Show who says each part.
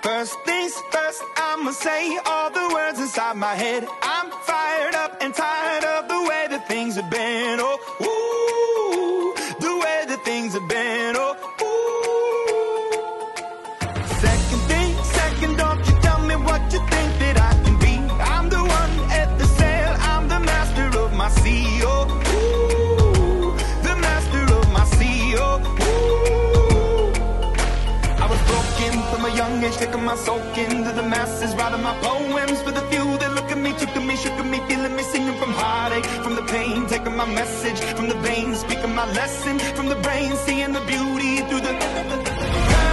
Speaker 1: First things first, I'ma say all the words inside my head. I'm fired up and tired of the way that things have been. Oh, ooh, the way that things have been. Oh, ooh. Second thing, second, don't you tell me what you think that I can be. I'm the one at the sail, I'm the master of my sea. Oh, ooh, the master of my sea. Oh, ooh. I was broken from a young age, taking my soul into the masses, writing my poems for the few that look at me, took at me, shook at me, feeling me, singing from heartache, from the pain, taking my message from the veins, speaking my lesson from the brain, seeing the beauty through the